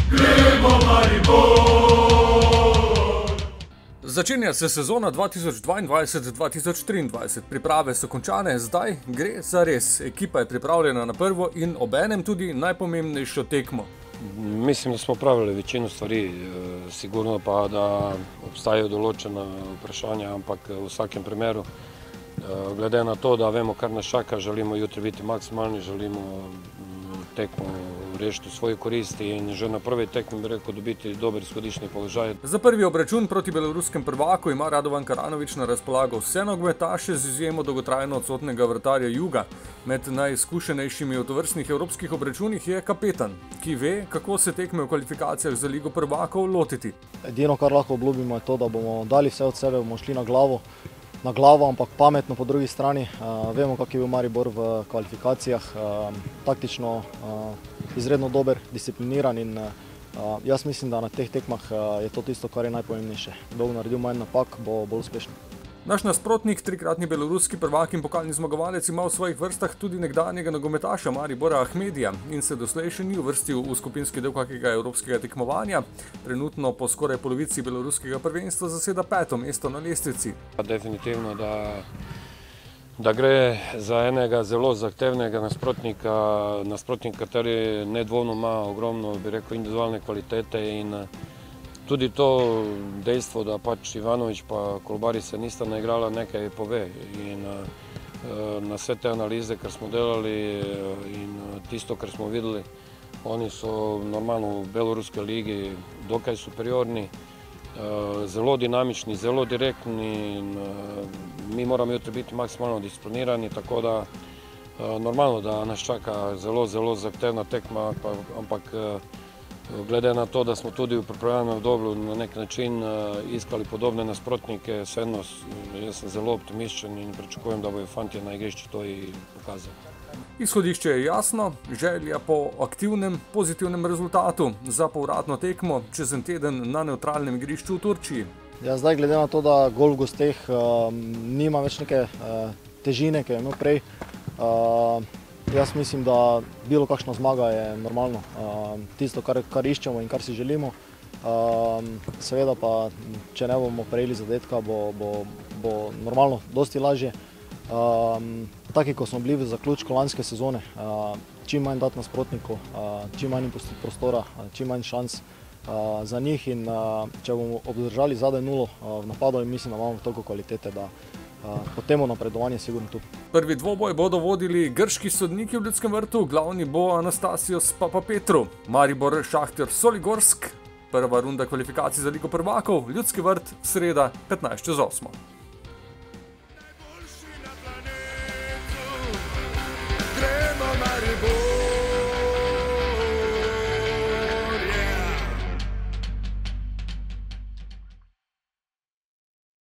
Začenja se sezona 2022-2023. Priprave so končane, zdaj gre za res. Ekipa je pripravljena na prvo in obenem tudi najpomembnejšo tekmo. Mislim, da smo pravili večino stvari, sigurno pa, da obstajajo določena vprašanja, ampak v vsakem primeru, glede na to, da vemo, kar nas čaka, želimo jutri biti maksimalni, želimo tekmo rešiti v svoji koristi in že na prvi tekmi, bi rekel, dobiti dober izhodiščni položaj. Za prvi obračun proti beloruskem prvaku ima Radovan Karanović na razpolago vse nogometaše z izjemo dolgotrajno odsotnega vratarja Juga. Med najizkušenejšimi v tovrstnih evropskih obračunih je kapetan, ki ve, kako se tekme v kvalifikacijah za Ligo prvakov lotiti. Edino, kar lahko obljubimo, je to, da bomo dali vse od sebe, bomo šli na glavo, ampak pametno po drugi strani. Vemo, kak je bil Maribor v kvalifikacijah, taktično izredno dober, discipliniran in jaz mislim, da na teh tekmah je to tisto, kar je najpomembnejše. Kdo bo naredil manj napak, bo bolj uspešen. Naš nasprotnik, trikratni beloruski prvak in pokalni zmagovalec, ima v svojih vrstah tudi nekdanjega nogometaša Maribora Ahmedija in se doslej še ni uvrstil v skupinski del kakega evropskega tekmovanja. Trenutno po skoraj polovici beloruskega prvenstva zaseda 5. mesto na lestvici. Definitivno, da gre za enega zelo zahtevnega nasprotnika, kateri nedvomno ima ogromno, bi rekel, individualne kvalitete in tudi to dejstvo, da pač Ivanović pa Kolubari se nista naigrala, nekaj pove. In na vse te analize, kar smo delali in tisto, kar smo videli, oni so normalno v beloruskej ligi dokaj superiorni, zelo dinamični, zelo direktni in mi moramo jutri biti maksimalno disciplinirani, tako da normalno, da nas čaka zelo, zelo zahtevna tekma, ampak glede na to, da smo tudi v pripravljalnem obdobju na nek način iskali podobne nasprotnike, vseeno jaz sem zelo optimističen in pričakujem, da bojo fantje na igrišču to i pokazali. Izhodišče je jasno, želja po aktivnem, pozitivnem rezultatu za povratno tekmo čez en teden na nevtralnem igrišču v Turčiji. Ja, zdaj glede na to, da gol v gosteh nima več neke težine, ki je imel prej, jaz mislim, da bilo kakšna zmaga je normalno, tisto, kar iščemo in kar si želimo. Seveda pa, če ne bomo prejeli zadetka, bo normalno dosti lažje. Taki, ko smo bili v zaključku lanske sezone, čim manj dati nasprotniku, čim manj pustiti prostora, čim manj šans za njih in če bomo obdržali zadaj nulo v napadu, mislim, da imamo toliko kvalitete, da potem napredovanje sigurno tu. Prvi dvoboj bodo vodili grški sodniki v Ljudskem vrtu, glavni bo Anastasios Papapetru. Maribor Šahter Soligorsk, prva runda kvalifikacij za Ligo prvakov, Ljudski vrt, sreda 15:8.